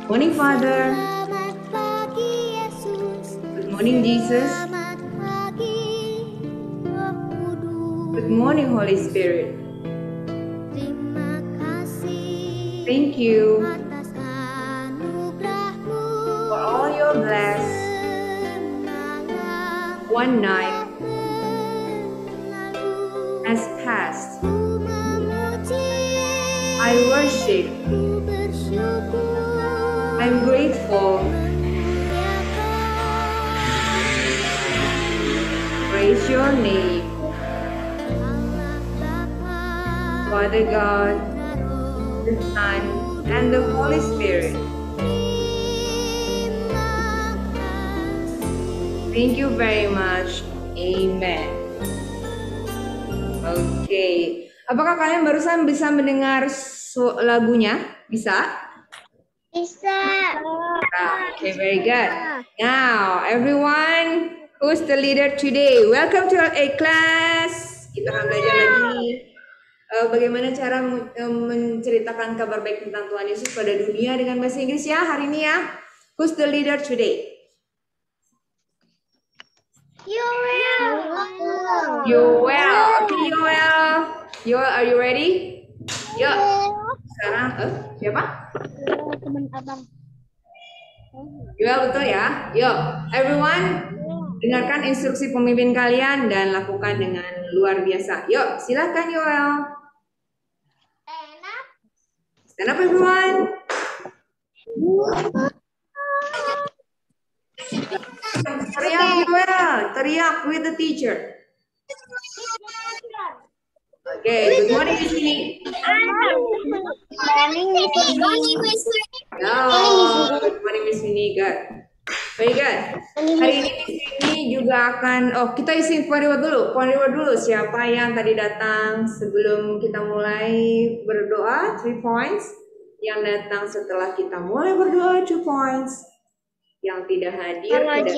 Morning, Father. Selamat pagi Yesus. Good morning, Jesus. Selamat pagi Roh Kudus. Good morning, Holy Spirit. Terima kasih Thank you atas anugerah-Mu. for all your bless. Semalam One night berlalu, has passed. ku memuji, I worship. ku bersyukur, I'm grateful. Praise your name, Allah Bapa, Father God, Roh. the Son, and the Holy Spirit. Terima kasih. Thank you very much. Amen. Oke. Apakah kalian barusan bisa mendengar lagunya? Bisa? Bisa. Okay, very good. Now, everyone, who's the leader today? Welcome to our A class. Kita akan belajar lagi bagaimana cara menceritakan kabar baik tentang Tuhan Yesus pada dunia dengan bahasa Inggris ya hari ini ya. Who's the leader today? Yoel. Yoel. Okay, Yoel. Yoel, are you ready? Yuk. Sekarang, siapa? Teman abang. Yoel betul ya? Yuk, everyone, dengarkan instruksi pemimpin kalian dan lakukan dengan luar biasa. Yuk, silakan Yoel. Enak. Stand up everyone. Teriak Yoel, teriak with the teacher. Okay, good morning Miss Winnie. Morning, Miss. Good morning Miss Winnie. Good. Very good. Hari ini Miss Winnie juga akan, kita isi point reward dulu. Point reward dulu, siapa yang tadi datang sebelum kita mulai berdoa, 3 points. Yang datang setelah kita mulai berdoa, 2 points. Yang tidak hadir,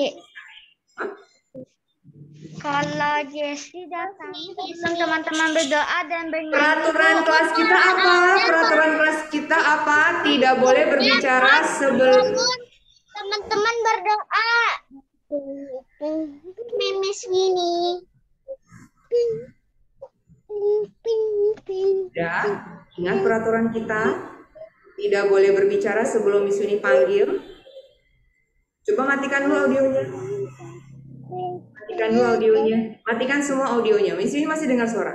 Kalau Jessie datang sebelum teman-teman berdoa dan bernyanyi. Peraturan kelas kita apa? Peraturan kelas kita apa? Tidak boleh berbicara sebelum Teman-teman berdoa. Miss Winnie. ya. Ingat peraturan kita. Tidak boleh berbicara sebelum Miss Winnie panggil. Coba matikan dulu audionya. Matikan dulu audionya. Matikan semua audionya. Miss Winnie masih dengar suara.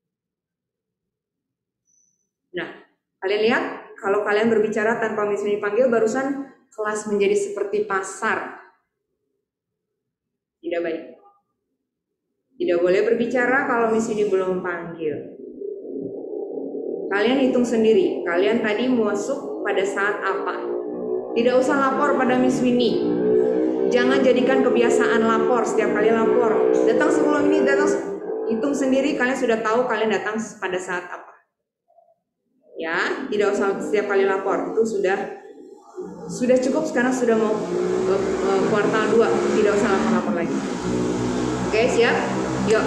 Nah, kalian lihat kalau kalian berbicara tanpa Miss Winnie panggil, barusan kelas menjadi seperti pasar. Tidak baik. Tidak boleh berbicara kalau Miss Winnie belum panggil. Kalian hitung sendiri. Kalian tadi masuk pada saat apa? Tidak usah lapor pada Miss Winnie. Jangan jadikan kebiasaan lapor setiap kali lapor. Datang sebelum ini, hitung sendiri. Kalian sudah tahu kalian datang pada saat apa. Ya, tidak usah setiap kali lapor. Itu sudah cukup. Sekarang sudah mau kuartal 2. Tidak usah lapor-lapor lagi. Oke, siap? Yuk.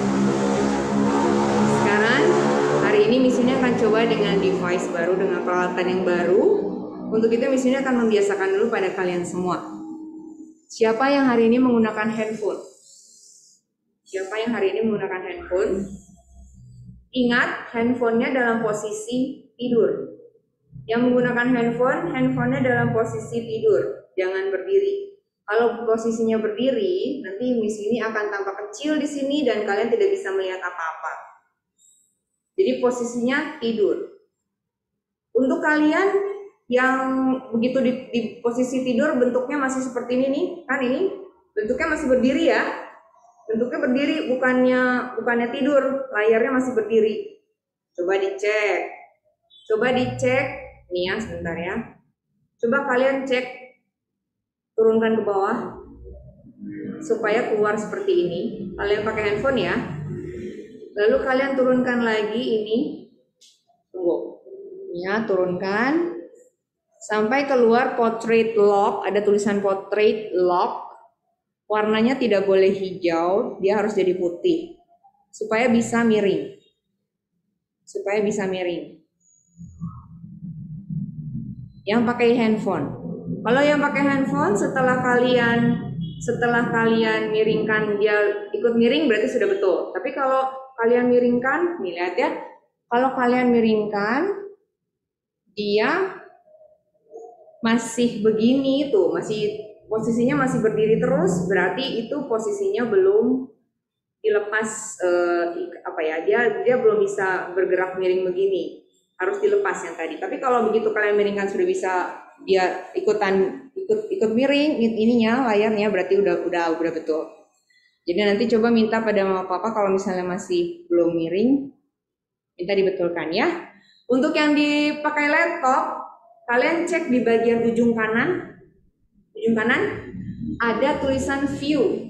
Sekarang hari ini misinya akan coba dengan device baru, dengan peralatan yang baru. Untuk itu misinya akan membiasakan dulu pada kalian semua. Siapa yang hari ini menggunakan handphone? Siapa yang hari ini menggunakan handphone? Ingat, handphonenya dalam posisi tidur. Yang menggunakan handphonenya dalam posisi tidur. Jangan berdiri. Kalau posisinya berdiri, nanti Miss ini akan tampak kecil di sini dan kalian tidak bisa melihat apa-apa. Jadi posisinya tidur. Untuk kalian yang begitu di posisi tidur bentuknya masih seperti ini nih, kan ini bentuknya masih berdiri ya. Bentuknya berdiri, bukannya tidur, layarnya masih berdiri. Coba dicek. Nih ya, sebentar ya. Coba kalian cek, turunkan ke bawah supaya keluar seperti ini. Kalian pakai handphone ya. Lalu kalian turunkan lagi ini. Tunggu. Ya, turunkan sampai keluar portrait lock, ada tulisan portrait lock. Warnanya tidak boleh hijau, dia harus jadi putih. Supaya bisa miring. yang pakai handphone. Kalau yang pakai handphone setelah kalian miringkan dia ikut miring berarti sudah betul. Tapi kalau kalian miringkan, nih lihat ya. Kalau kalian miringkan dia masih begini tuh, posisinya masih berdiri terus, berarti itu posisinya belum dilepas dia belum bisa bergerak miring begini, harus dilepas yang tadi. Tapi kalau begitu kalian miringkan sudah bisa dia ikut miring ininya layarnya, berarti udah betul. Jadi nanti coba minta pada mama papa kalau misalnya masih belum miring, minta dibetulkan ya. Untuk yang dipakai laptop, kalian cek di bagian ujung kanan ada tulisan view.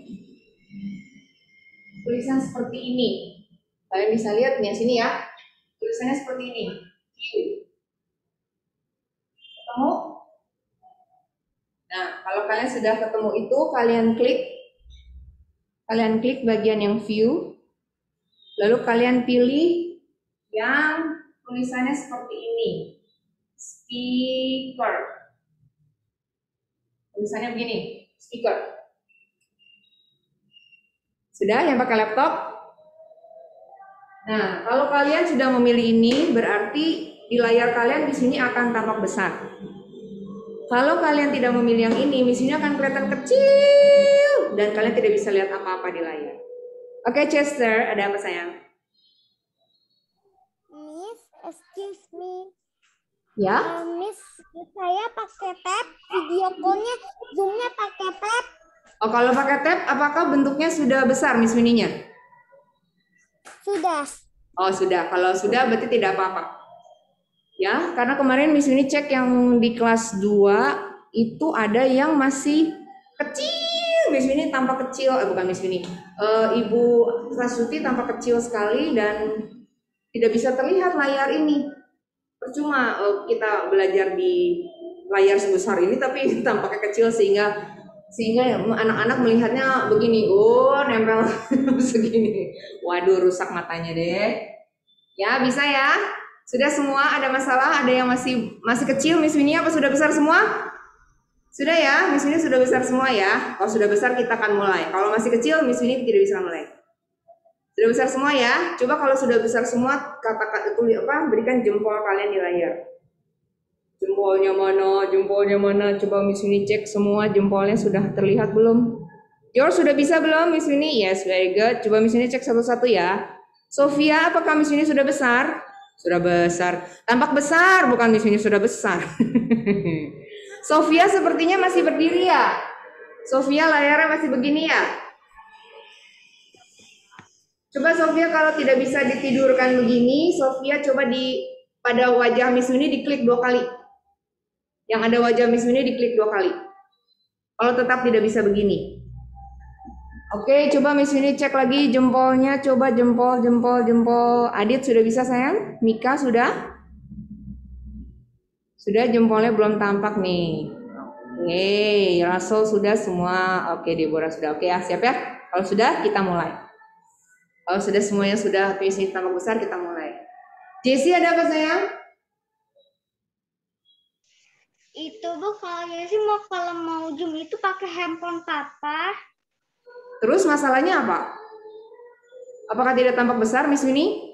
Tulisan seperti ini. Kalian bisa lihat nih sini ya. Tulisannya seperti ini. View. Ketemu? Nah, kalau kalian sudah ketemu itu, kalian klik bagian yang view. Lalu kalian pilih yang tulisannya seperti ini. Speaker. Tulisannya begini, speaker. Sudah yang pakai laptop? Nah, kalau kalian sudah memilih ini, berarti di layar kalian di sini akan tampak besar. Kalau kalian tidak memilih yang ini, misinya akan kelihatan kecil dan kalian tidak bisa lihat apa-apa di layar. Oke, Chester, ada apa sayang? Miss, excuse me. Ya? Miss, saya pakai tab, video call-nya, zoom-nya pakai tab. Oh, kalau pakai tab, apakah bentuknya sudah besar, Miss Winnie-nya? Sudah. Oh, sudah. Kalau sudah, berarti tidak apa-apa. Ya, karena kemarin Miss Winnie cek yang di kelas 2, itu ada yang masih kecil. Miss Winnie tampak kecil, bukan Miss Winnie. Ibu Rasuti tampak kecil sekali dan tidak bisa terlihat layar ini. Percuma kita belajar di layar sebesar ini, tapi tampaknya kecil sehingga anak-anak melihatnya begini, nempel segini. Waduh, rusak matanya deh. Ya, bisa ya? Sudah semua? Ada masalah? Ada yang masih kecil, Miss Winnie, apa sudah besar semua? Sudah ya, Miss Winnie sudah besar semua ya. Kalau sudah besar kita akan mulai. Kalau masih kecil, Miss Winnie tidak bisa mulai. Sudah besar semua ya? Coba kalau sudah besar semua, berikan jempol kalian di layar. Jempolnya mana? Coba Miss Winnie cek semua jempolnya sudah terlihat belum? George sudah bisa belum Miss Winnie? Yes, very good. Coba Miss Winnie cek satu-satu ya. Sofia, apakah Miss Winnie sudah besar? Sudah besar. Tampak besar, bukan Miss Winnie sudah besar. Sofia sepertinya masih berdiri ya? Sofia layarnya masih begini ya? Coba Sofia kalau tidak bisa ditidurkan begini, Sofia coba pada wajah Miss Winnie diklik 2 kali. Yang ada wajah Miss Winnie diklik 2 kali. Kalau tetap tidak bisa begini. Oke, coba Miss Winnie cek lagi jempolnya. Coba jempol. Adit sudah bisa sayang? Mika sudah? Sudah, jempolnya belum tampak nih. Oke, Russell sudah semua. Oke, Deborah sudah. Oke ya, siap ya? Kalau sudah, kita mulai. Kalau sudah semuanya sudah PC tampak besar, kita mulai. Jessie ada apa sayang? Itu Bu, kalau Jessie kalau mau zoom itu pakai handphone papa. Terus masalahnya apa? Apakah tidak tampak besar, Miss Winnie?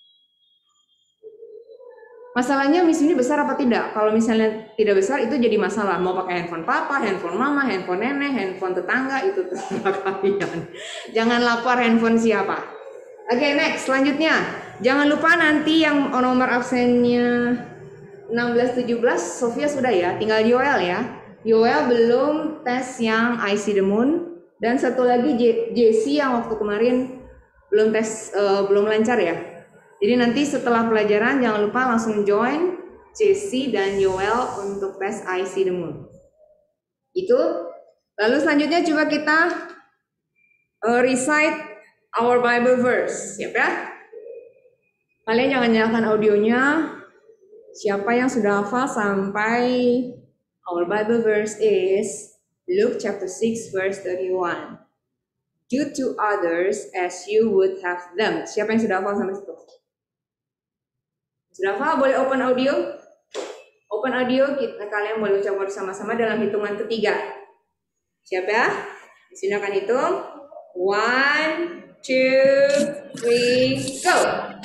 Masalahnya Miss Winnie besar apa tidak? Kalau misalnya tidak besar itu jadi masalah. Mau pakai handphone papa, handphone mama, handphone nenek, handphone tetangga, itu terserah kalian. Jangan lapor handphone siapa. Oke, next, selanjutnya. Jangan lupa nanti yang nomor absennya 16-17, Sofia sudah ya, tinggal Yoel ya. Yoel belum tes yang I See the Moon. Dan satu lagi Jessie yang waktu kemarin belum tes, belum lancar ya. Jadi nanti setelah pelajaran jangan lupa langsung join Jessie dan Yoel untuk tes I See the Moon. Itu. Lalu selanjutnya coba kita recite our Bible verse, siap ya? Kalian jangan nyalakan audionya. Siapa yang sudah hafal sampai our Bible verse is Luke chapter 6 verse 31. Do to others as you would have them. Siapa yang sudah hafal sampai situ? Sudah hafal? Boleh open audio? Open audio, kalian boleh ucapkan bersama-sama dalam hitungan ketiga. Siap ya? Di sini akan hitung. 1, 2, 3, go!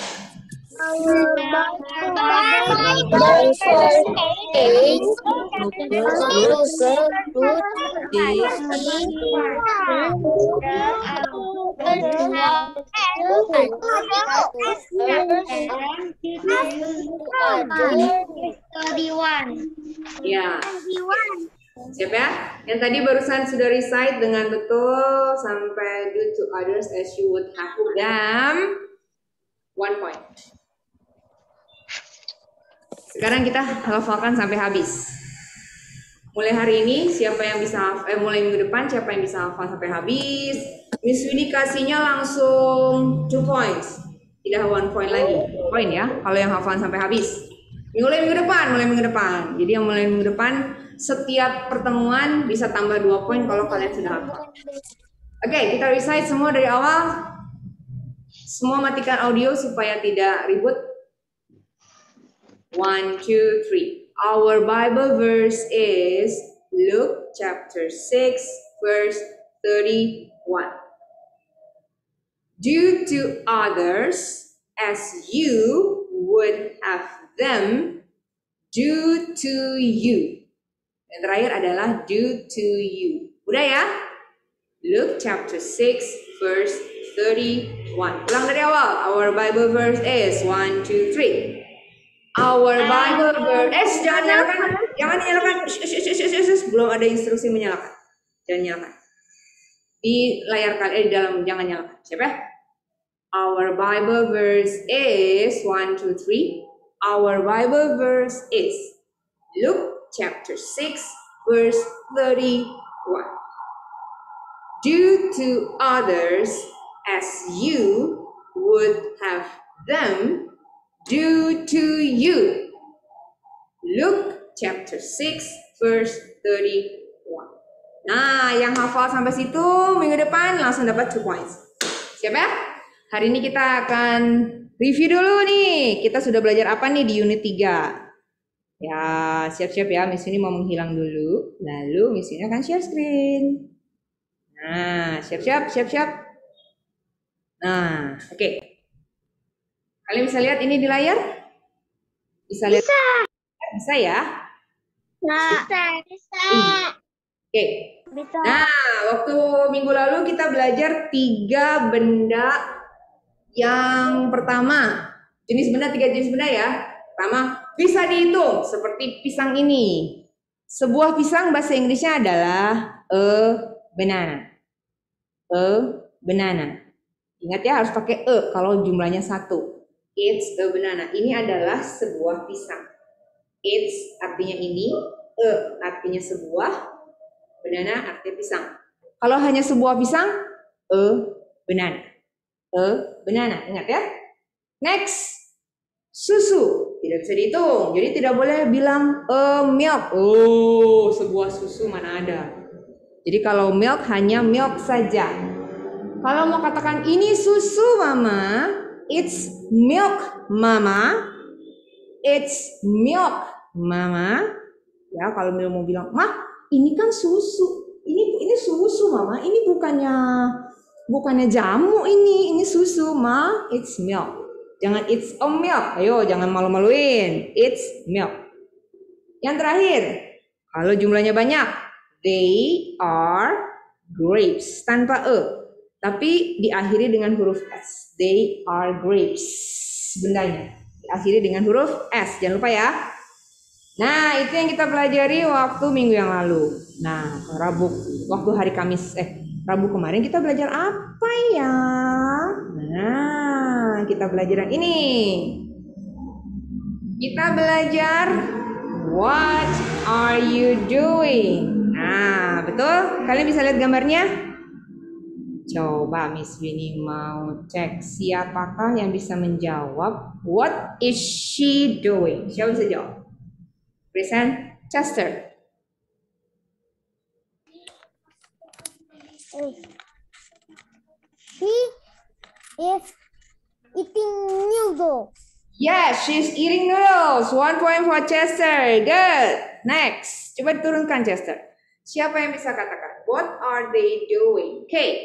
Ya, siap ya? Yang tadi barusan sudah recite dengan betul sampai do to others as you would have them. 1 point. Sekarang kita hafalkan sampai habis. Mulai hari ini siapa yang bisa mulai minggu depan siapa yang bisa hafal sampai habis. Miss Winnie kasihnya langsung 2 points. Tidak 1 point lagi. Poin ya kalau yang hafalan sampai habis. Mulai minggu depan. Jadi yang mulai minggu depan setiap pertemuan bisa tambah 2 poin kalau kalian sudah hafal. Oke, kita recite semua dari awal. Semua matikan audio supaya tidak ribut. 1, 2, 3. Our Bible verse is Luke chapter 6 verse 31. Do to others as you would have them do to you. Yang terakhir adalah do to you. Udah ya? Luke chapter 6 verse 31. Ulang dari awal. Our Bible verse is 1, 2, 3. Our Bible verse. Jangan nyalakan. Jangan dinyalakan. Belum ada instruksi menyalakan. Jangan nyalakan. Di layar kalian di dalam jangan nyalakan. Siap ya? Our Bible verse is 1, 2, 3. Our Bible verse is Luke chapter 6 verse 31. Do to others as you would have them do to you. Luke chapter 6 verse 31. Nah, yang hafal sampai situ minggu depan langsung dapat 2 points. Siap ya? Hari ini kita akan review dulu nih. Kita sudah belajar apa nih di unit 3? Ya, siap-siap ya. Miss ini mau menghilang dulu. Lalu Miss ini akan share screen. Nah, siap-siap. Nah, oke. Kalian bisa lihat ini di layar? Bisa lihat? Bisa ya? Bisa. Oke. Nah, waktu minggu lalu kita belajar 3 benda yang pertama. Tiga jenis benda ya. Pertama, bisa dihitung seperti pisang ini. Sebuah pisang bahasa Inggrisnya adalah a banana. A banana. Ingat ya harus pakai kalau jumlahnya 1. It's a banana. Ini adalah sebuah pisang. It's artinya ini, artinya sebuah, banana artinya pisang. Kalau hanya sebuah pisang, banana. Banana, ingat ya. Next, susu. Tidak bisa dihitung. Jadi tidak boleh bilang milk. Oh, sebuah susu mana ada. Jadi kalau milk hanya milk saja. Kalau mau katakan ini susu mama, it's milk mama. It's milk mama. Ya, kalau mau bilang, "Mah, ini kan susu. Ini susu mama. Ini bukannya jamu ini susu, ma. It's milk." Jangan it's a milk. Ayo, jangan malu-maluin. It's milk. Yang terakhir, kalau jumlahnya banyak, they are grapes tanpa tapi diakhiri dengan huruf S. They are grapes. Bendanya diakhiri dengan huruf S. Jangan lupa ya. Nah, itu yang kita pelajari waktu minggu yang lalu. Nah, waktu hari Kamis, Rabu kemarin kita belajar apa ya? Nah, kita belajar yang ini. Kita belajar what are you doing? Nah, betul? Kalian bisa lihat gambarnya? Coba Miss Winnie mau cek siapakah yang bisa menjawab what is she doing? Siapa bisa jawab? Present Chester. He is eating noodles. Yes, she's eating noodles. 1 point for Chester. Good. Next. Coba turunkan Chester. Siapa yang bisa katakan? What are they doing? Okay.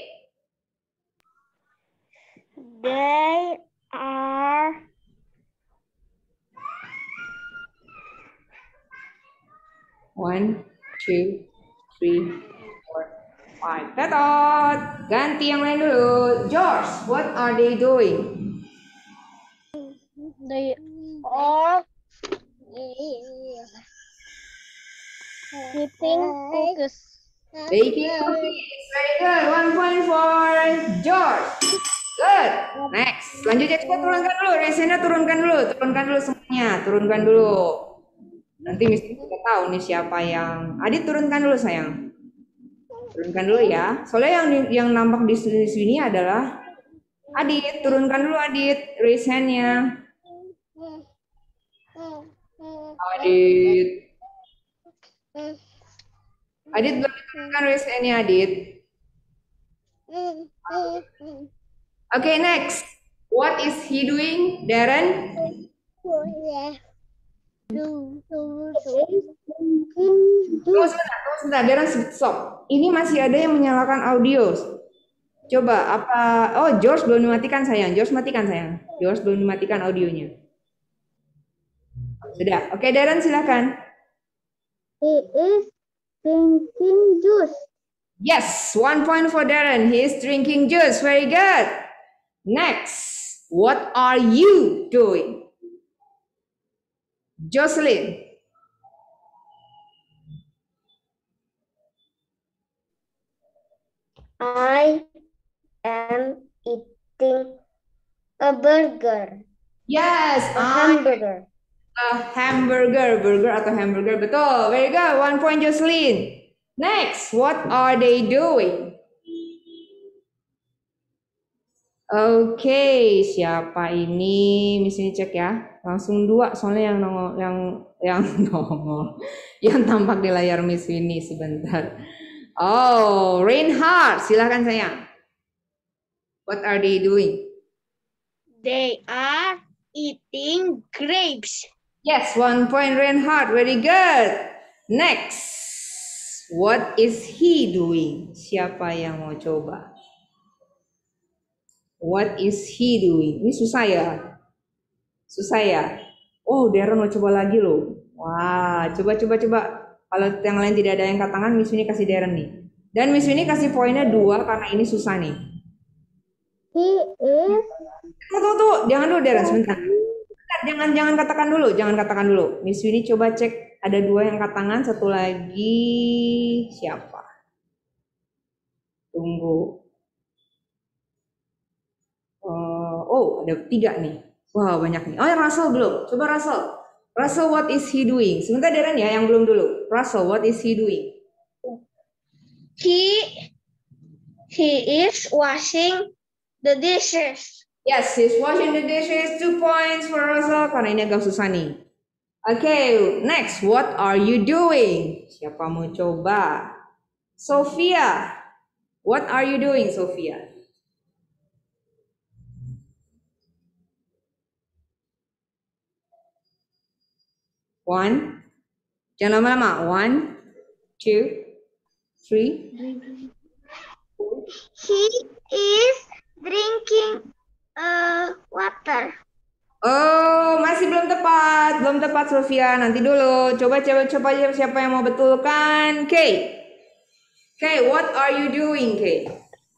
They are One, two, three, four, five. Tetot. Ganti yang lain dulu. George, what are they doing? they are eating cookies. Baking cookies. Very good. 1 point for George. Good. Next. Selanjutnya coba turunkan dulu. Resena turunkan dulu. Turunkan dulu semuanya. Turunkan dulu. Nanti mesti kita tahu nih siapa yang. Adit turunkan dulu sayang. Turunkan dulu ya. Soalnya yang nampak di sini adalah Adit. Turunkan dulu Adit. Raise hand-nya. Adit. Adit belum diturunkan raise hand-nya Adit. Okay, next. What is he doing, Darren? Tunggu sebentar, Darren stop. Ini masih ada yang menyalakan audio. Coba apa? Oh, George belum dimatikan sayang. George matikan sayang. George belum dimatikan audionya. Sudah. Oke, Darren silakan. He is drinking juice. Yes, 1 point for Darren. He is drinking juice. Very good. Next, what are you doing? Jocelyn. I am eating a burger. Yes, Hamburger. a hamburger. Burger atau hamburger. Betul. Very good. 1 point Jocelyn. Next, what are they doing? Oke, siapa ini? Miss ini cek ya. Langsung 2 soalnya yang nongol, yang nongol, yang tampak di layar Miss ini sebentar. Oh, Reinhard, silakan sayang. What are they doing? They are eating grapes. Yes, 1 point Reinhard. Very good. Next, what is he doing? Siapa yang mau coba? What is he doing? Ini susah ya? Susah ya? Oh, Darren mau coba lagi loh. Wah, coba. Kalau yang lain tidak ada yang angkat tangan, Miss Winnie kasih Darren nih. Dan Miss Winnie kasih poinnya 2 karena ini susah nih. He is. Tuh. Jangan dulu Darren, sebentar. Jangan katakan dulu. Miss Winnie coba cek ada 2 yang angkat tangan, satu lagi siapa? Tunggu. Oh, ada 3 nih. Wah, banyak nih. Oh, Russell belum. Coba Russell. Russell, what is he doing? Sebentar Darren ya, yang belum dulu. Russell, what is he doing? He is washing the dishes. Yes, he's washing the dishes. 2 points for Russell karena ini agak susah nih. Okay, next, what are you doing? Siapa mau coba? Sophia, what are you doing, Sophia? One, jangan lama-lama. 1, 2, 3. He is drinking water. Oh, masih belum tepat Sophia. Nanti dulu. Coba siapa yang mau betulkan? Kay, what are you doing, Kay?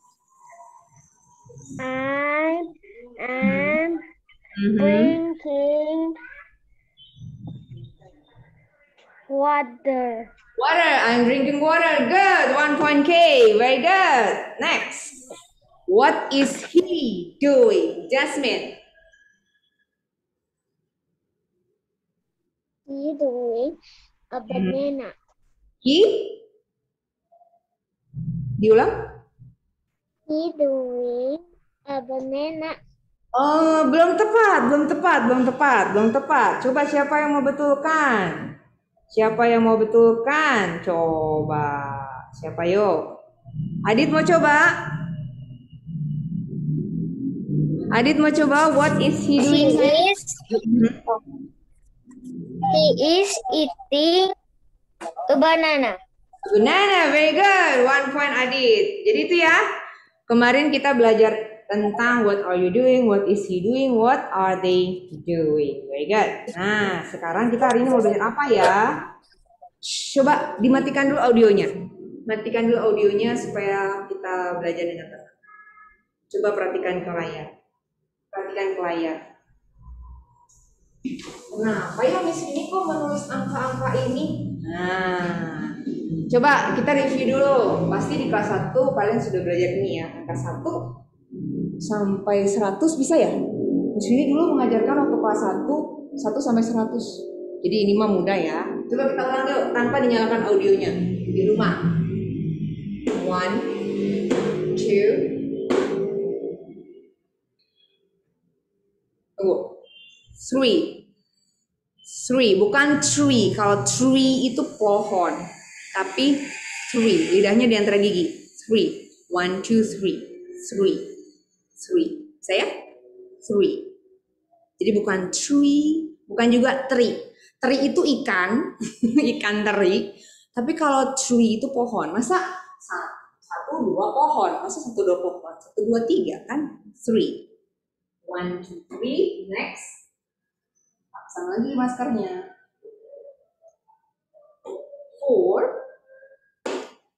I am drinking water. I'm drinking water. Good. 1 point, Kay. Very good. Next, what is he doing? Jasmine. He doing a banana. Diulang? He doing a banana. Oh, belum tepat. Coba siapa yang mau betulkan? Coba. Siapa yuk? Adit mau coba? Adit mau coba, what is he doing? He is eating a banana. Banana, very good. 1 point Adit. Jadi itu ya. Kemarin kita belajar tentang what are you doing, what is he doing, what are they doing. Very good. Nah, sekarang kita hari ini mau belajar apa ya? Coba dimatikan dulu audionya. Matikan dulu audionya supaya kita belajar dengan tenang. Coba perhatikan ke layar. Perhatikan ke layar. Nah, apa ya Miss ini kok menulis angka-angka ini? Nah, coba kita review dulu. Pasti di kelas 1 kalian sudah belajar ini ya. Angka 1 sampai 100 bisa ya? Di sini dulu mengajarkan waktu kelas 1 sampai 100. Jadi ini mah mudah ya. Coba kita ulang yuk tanpa dinyalakan audionya di rumah. 1, 2, tunggu. 3, bukan tree. Kalau tree itu pohon, tapi 3 lidahnya di antara gigi. 3, 1, 2, 3. Saya 3. Jadi bukan tree, bukan juga tree. Teri itu ikan, ikan teri. Tapi kalau tree itu pohon. Masa 1, 2 pohon? Masa 1, 2 pohon? 1, 2, 3 kan? 3. 1, 2, 3. Next. Pasang lagi maskernya. 4,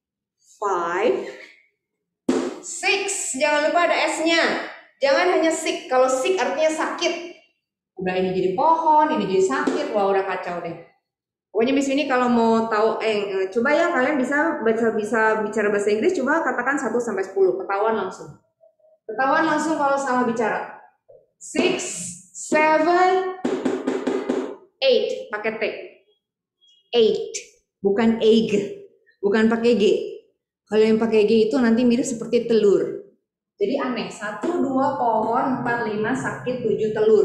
5, 6. Jangan lupa ada S-nya. Jangan hanya sick. Kalau sick artinya sakit. Udah ini jadi pohon, ini jadi sakit. Wah, udah kacau deh. Pokoknya Miss ini kalau mau tahu coba ya kalian bisa bicara bahasa Inggris, coba katakan 1 sampai 10. Ketahuan langsung. Ketahuan langsung kalau salah bicara. 6, 7, 8 pakai T. 8 bukan egg, bukan pakai G. Kalau yang pakai G itu nanti mirip seperti telur. Jadi aneh, 1, 2 pohon, 4, 5 sakit, 7 telur.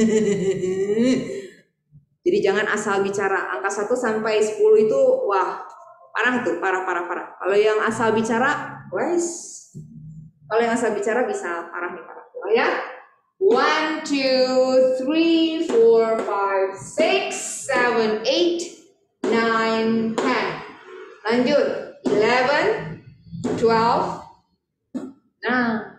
Jadi jangan asal bicara. Angka 1 sampai 10 itu wah, parah tuh, parah. Kalau yang asal bicara, kalau yang asal bicara bisa parah nih, parah. Oh ya? 1, 2, 3, 4, 5, 6, 7, 8, 9, 10. Lanjut. 11, 12. Nah,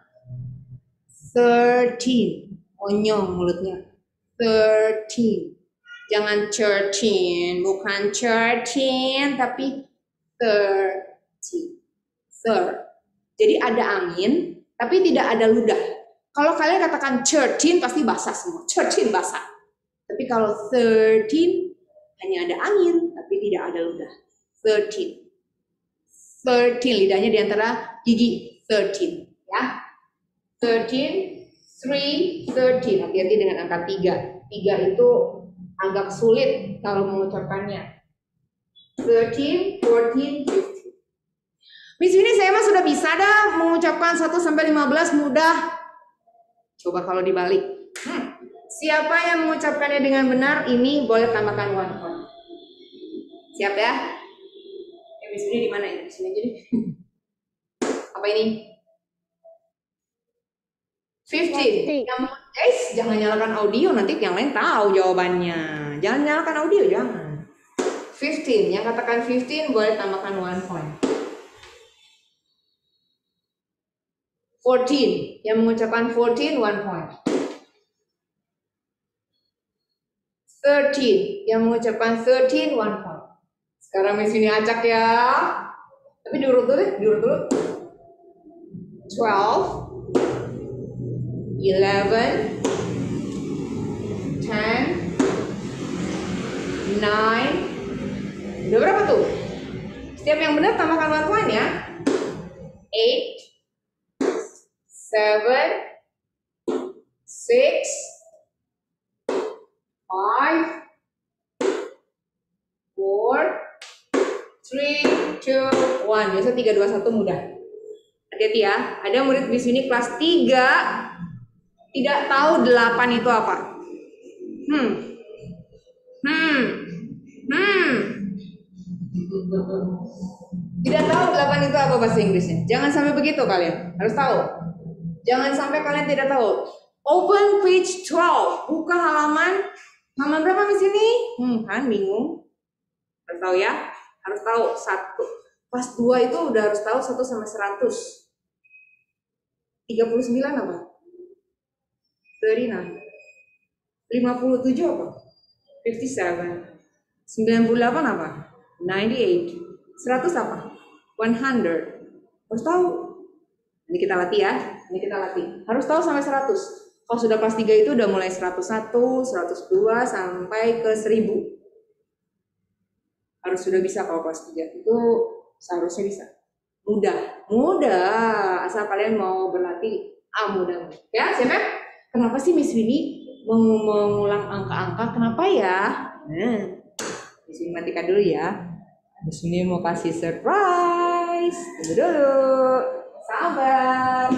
13. Onyong mulutnya. 13. Jangan 13, bukan 13, tapi 13. Jadi ada angin, tapi tidak ada ludah. Kalau kalian katakan 13 pasti basah semua. 13 basah. Tapi kalau 13 hanya ada angin, tapi tidak ada ludah. 13 lidahnya di antara gigi. 13 ya. 13, 3, 13. Hati-hati dengan angka 3. 3 itu agak sulit kalau mengucapkannya. 13, 14, 15. Miss ini saya mah sudah bisa dah mengucapkan 1 sampai 15 mudah. Coba kalau dibalik. Siapa yang mengucapkannya dengan benar, ini boleh tambahkan 1 point. Siap ya? Miss ini di mana ya? Di sini aja deh. Apa ini? 15. Jangan nyalakan audio, nanti yang lain tahu jawabannya. Jangan nyalakan audio, jangan. 15, yang katakan 15 boleh tambahkan 1 point. 14, yang mengucapkan 14, 1 point. 13, yang mengucapkan 13, 1 point. Sekarang Miss ini acak ya. Tapi diurut dulu deh, diurut dulu. 12, 11, 10, 9. Udah berapa tuh? Setiap yang benar tambahkan 1 point ya. 8, 7, 6, 5, 4, 3, 2, 1. Biasa 3, 2, 1 mudah. Hati-hati ya. Ada murid di sini kelas 3 tidak tahu 8 itu apa. Tidak tahu 8 itu apa bahasa Inggrisnya. Jangan sampai begitu kalian. Harus tahu. Jangan sampai kalian tidak tahu. Open page 12. Buka halaman berapa di sini? Kan bingung. Harus tahu ya. Harus tahu satu. Pas 2 itu udah harus tahu 1 sampai 100. 39 apa? 39. 57 apa? 57. 98 apa? 98. 100 apa? 100. Harus tahu. Ini kita latih ya. Ini kita latih. Harus tahu sampai 100. Kalau sudah kelas 3 itu udah mulai 101, 102 sampai ke 1000. Harus sudah bisa kalau kelas 3. Itu seharusnya bisa. Mudah. Asal kalian mau berlatih. Mudah. Ya, siapa? Kenapa sih Miss Winnie mengulang angka-angka? Kenapa ya? Miss Winnie matikan dulu ya. Miss Winnie mau kasih surprise. Tunggu dulu. Sabar.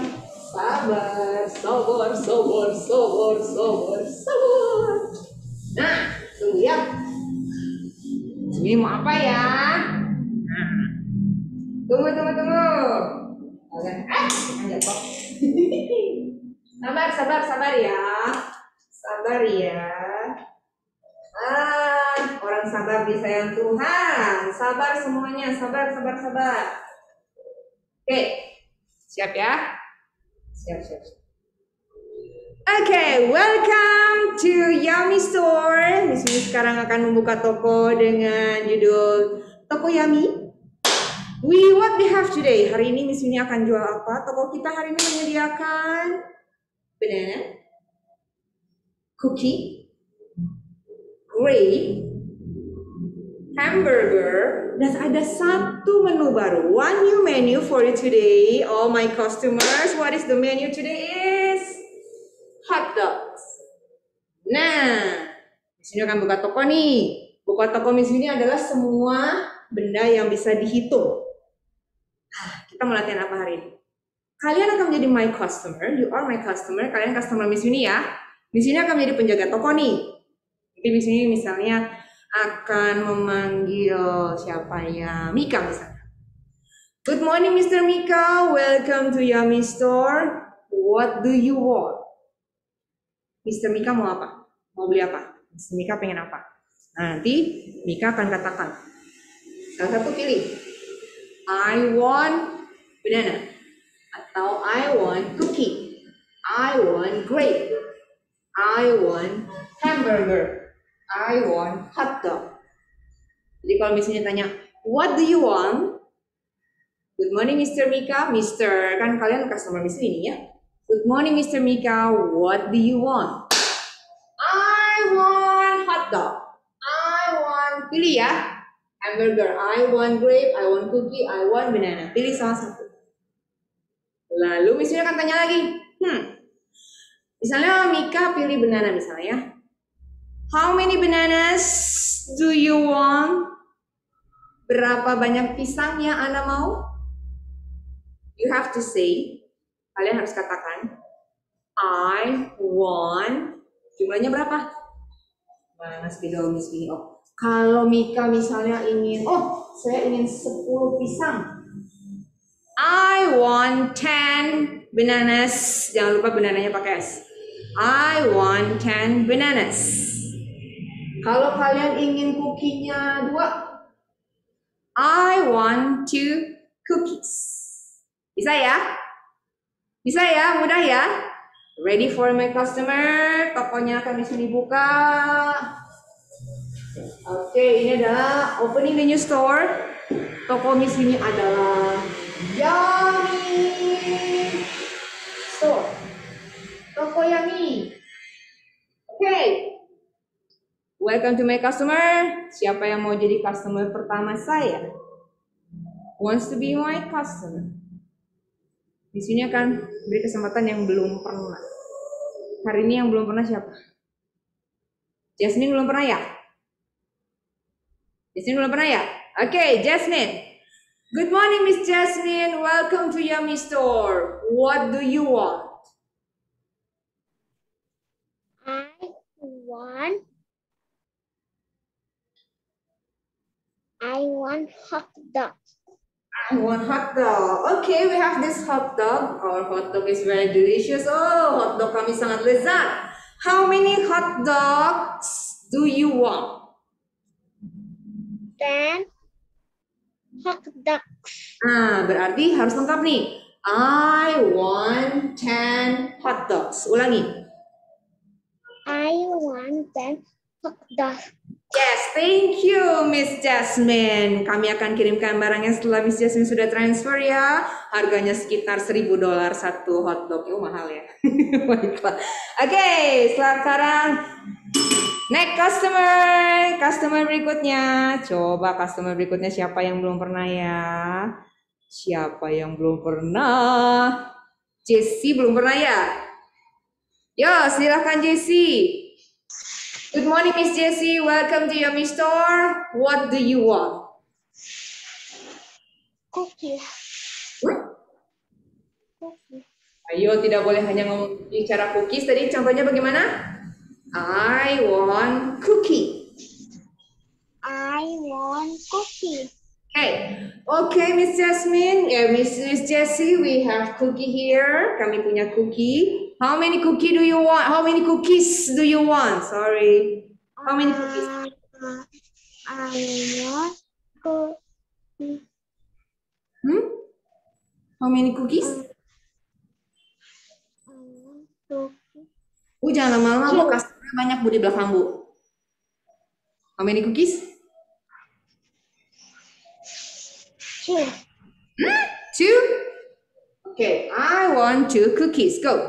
Nah, tunggu ya. Ini mau apa ya? Nah, tunggu. Oke, jatuh. Sabar ya. Orang sabar disayang Tuhan. Sabar semuanya, sabar. Oke, siap ya? Siap. Oke, welcome to Yummy Store. Miss Winnie sekarang akan membuka toko dengan judul Toko Yummy. What we have today? Hari ini Miss Winnie akan jual apa? Toko kita hari ini menyediakan banana, cookie, grape, hamburger, dan ada satu menu baru. One new menu for you today, all my customers. What is the menu today? Is hot dogs. Nah, Miss Winnie akan buka toko nih. Buka toko Miss Winnie adalah semua benda yang bisa dihitung. Kita mau latihan apa hari ini? Kalian akan menjadi my customer. You are my customer. Kalian customer Miss Winnie ya. Miss Winnie akan menjadi penjaga toko nih. Jadi Miss Winnie misalnya akan memanggil siapa ya? Mika misalnya. Good morning Mr. Mika. Welcome to Yummy Store. What do you want? Mr. Mika mau apa? Mau beli apa? Mr. Mika pengen apa? Nah, nanti Mika akan katakan. Salah satu pilih. I want banana. Atau I want cookie. I want grape. I want hamburger. I want hot dog. Jadi kalau misalnya tanya, what do you want? Good morning Mr. Mika. Mr. Kan kalian customer Miss Winnie ya. Good morning Mr. Mika. What do you want? I want hot dog. I want, pilih ya. Hamburger. I want grape. I want cookie. I want banana. Pilih salah satu. Lalu misalnya akan tanya lagi. Misalnya Mika pilih banana misalnya. How many bananas do you want? Berapa banyak pisang yang Anda mau? You have to say. Kalian harus katakan. I want. Jumlahnya berapa? Mana spidol Miss Winnie? Kalau Mika misalnya ingin, saya ingin 10 pisang. I want 10 bananas. Jangan lupa banananya pakai S. I want 10 bananas. Kalau kalian ingin kukinya 2, I want 2 cookies. Bisa ya? Mudah ya? Ready for my customer? Tokonya akan bisa dibuka. Oke, ini adalah opening the new store. Toko Miss Winnie adalah Yummy Store. Toko Yummy. Oke. Welcome to my customer. Siapa yang mau jadi customer pertama saya? Wants to be my customer. Di sini akan beri kesempatan yang belum pernah. Hari ini yang belum pernah siapa? Jasmine belum pernah ya? Oke, Jasmine. Good morning, Miss Jasmine. Welcome to Yummy Store. What do you want? I want hot dogs. I want hot dog. Okay, we have this hot dog. Our hot dog is very delicious. Oh, hot dog kami sangat lezat. How many hot dogs do you want? 10 hot dogs. Nah, berarti harus lengkap nih. I want 10 hot dogs. Ulangi. I want 10 hot dogs. Yes, thank you Miss Jasmine. Kami akan kirimkan barangnya setelah Miss Jasmine sudah transfer ya. Harganya sekitar $1.000 satu hotdog. Oh mahal ya. Baiklah. Oke, sekarang next customer berikutnya. Coba customer berikutnya siapa yang belum pernah ya? Siapa yang belum pernah? Jessie belum pernah ya? Yo, silahkan Jessie. Good morning, Miss Jessie. Welcome to Yummy Store. What do you want? Cookies. Hmm? Cookies. Ayo, tidak boleh hanya ngomong bicara cookies. Tadi contohnya bagaimana? I want cookie. I want cookies. Okay, Miss Jasmine. Miss Jessie, we have cookie here. Kami punya cookie. How many cookie do you want? How many cookies do you want? Sorry. How many cookies? I want cookies. How many cookies? I want cookies. Jangan lama-lama, Bu. Customer banyak, Bu, di belakang, Bu. How many cookies? 2. 2? Okay, I want 2 cookies. Go.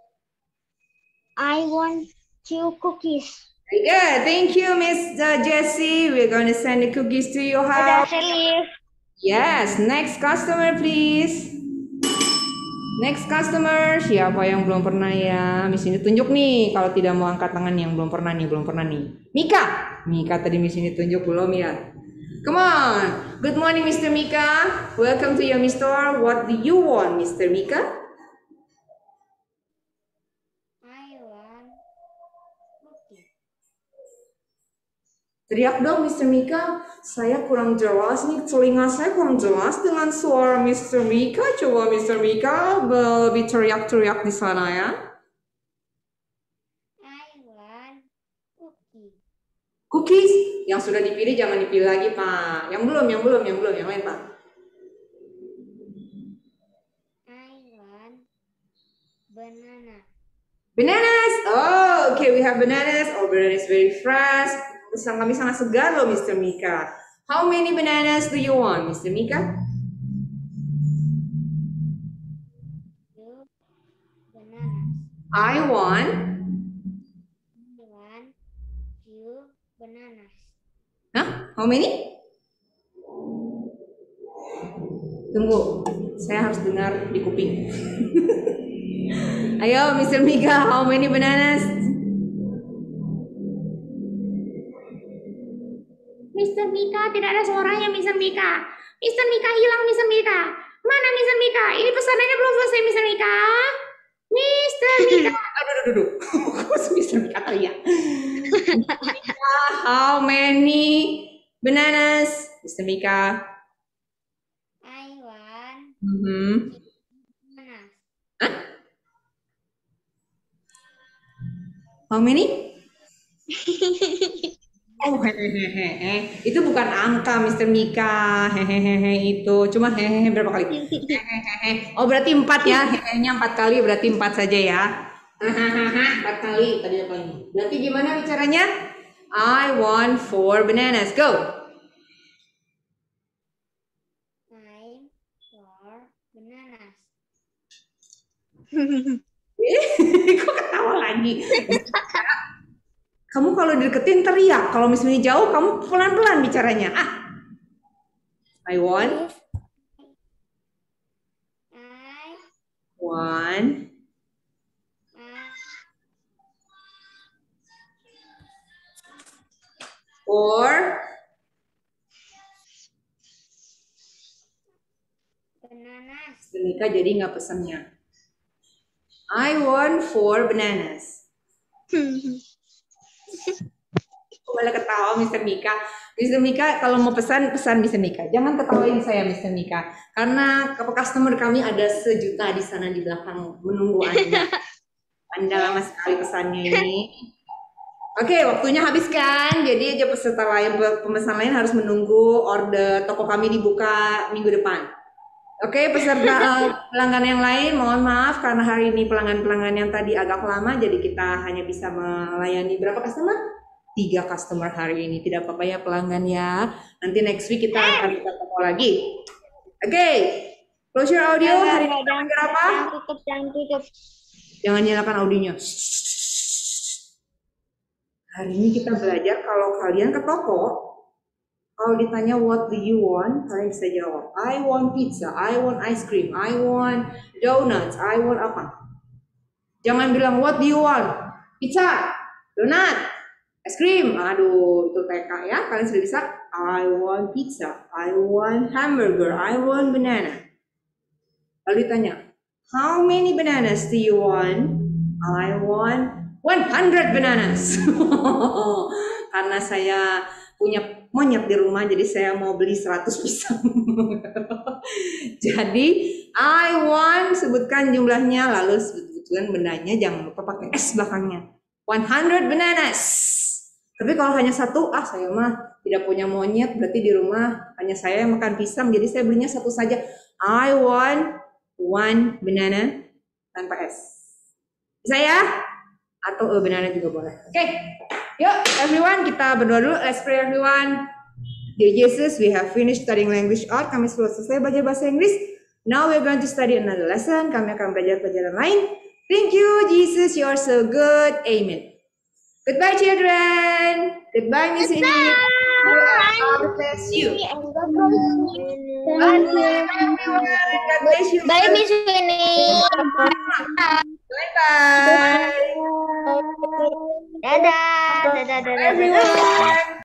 I want 2 cookies. Very good. Thank you, Miss Jessie. We're going to send the cookies to your house. Yes. Next customer, please. Next customer. Siapa yang belum pernah ya? Miss ini tunjuk nih. Kalau tidak mau angkat tangan yang belum pernah nih. Mika. Mika tadi Miss ini tunjuk belum ya? Come on. Good morning, Mr. Mika. Welcome to Yummy Store. What do you want, Mr. Mika? I want cookies. Teriak dong, Mr. Mika. Saya kurang jelas nih, telinga saya kurang jelas dengan suara Mr. Mika. Coba Mr. Mika lebih teriak-teriak di sana ya. I want cookies. Cookies yang sudah dipilih jangan dipilih lagi, Pak. Yang belum, yang lain, Pak. I want banana. Bananas. Oh, okay, we have bananas. Oh, banana is very fresh. Kami sangat segar loh, Mr. Mika. How many bananas do you want, Mr. Mika? 2 bananas. I want 2 bananas. How many? Tunggu, saya harus dengar di kuping. Ayo, Mr. Mika, how many bananas? Mr. Mika, tidak ada suaranya, Mr. Mika. Mr. Mika hilang, Mr. Mika. Mana Mr. Mika? Ini pesanannya belum selesai, Mr. Mika. Mr. Mika. Aduh. Kok Mr. Mika teriak? How many bananas, Mr. Mika? I want bananas. How many? Oh, hehehe. Itu bukan angka, Mr. Mika. Hehehe itu. Cuma hehehe berapa kali? Hehehe. Oh, berarti 4 ya. Hehenya 4 kali, berarti 4 saja ya. Hahaha, 4 kali. Tadi apa ini? Berarti gimana bicaranya? I want 4 bananas. Go. I want bananas. Kok ketawa lagi? Kamu kalau deketin teriak, kalau misalnya jauh kamu pelan-pelan bicaranya. I want 4 bananas. Nika jadi nggak pesannya. I want 4 bananas. Malah ketawa Mr. Mika. Mr. Mika, kalau mau pesan Mr. Mika. Jangan ketawain saya, Mr. Mika. Karena customer kami ada sejuta di sana di belakang menunggu Anda. Anda lama sekali pesannya ini. Oke, waktunya habis kan? Jadi aja peserta lain, pemesan lain harus menunggu order toko kami dibuka minggu depan. Oke, peserta pelanggan yang lain, mohon maaf karena hari ini pelanggan-pelanggan yang tadi agak lama, jadi kita hanya bisa melayani berapa customer? 3 customer hari ini. Tidak apa-apa ya pelanggan ya. Nanti next week kita akan buka toko lagi. Oke, close your audio. Hari ini kita belajar apa? Jangan tutup. Jangan nyalakan audionya. Hari ini kita belajar kalau kalian ke toko, kalau ditanya what do you want, kalian bisa jawab, I want pizza, I want ice cream, I want donuts, I want apa. Jangan bilang what do you want, pizza, donut, es krim. Aduh, itu TK ya. Kalian sudah bisa, I want pizza, I want hamburger, I want banana. Lalu ditanya, how many bananas do you want? I want 100 bananas. Karena saya punya monyet di rumah, jadi saya mau beli 100 pisang. Jadi I want, sebutkan jumlahnya, lalu sebutkan bendanya, jangan lupa pakai S belakangnya. 100 bananas. Tapi kalau hanya satu, saya mah tidak punya monyet, berarti di rumah hanya saya yang makan pisang, jadi saya belinya satu saja. I want 1 banana tanpa S. Bisa ya? Atau banana juga boleh. Oke, yuk everyone, kita berdoa dulu. Let's pray everyone. Dear Jesus, we have finished studying language art. Kami sudah selesai belajar bahasa Inggris. Now we're going to study another lesson. Kami akan belajar pelajaran lain. Thank you, Jesus. You are so good. Amen. Goodbye, children. Goodbye, Miss Ini. God bless you. Bye, everyone. God bless you. Bye, Miss Winnie. Bye-bye. Dadah. Dadah. Bye, everyone.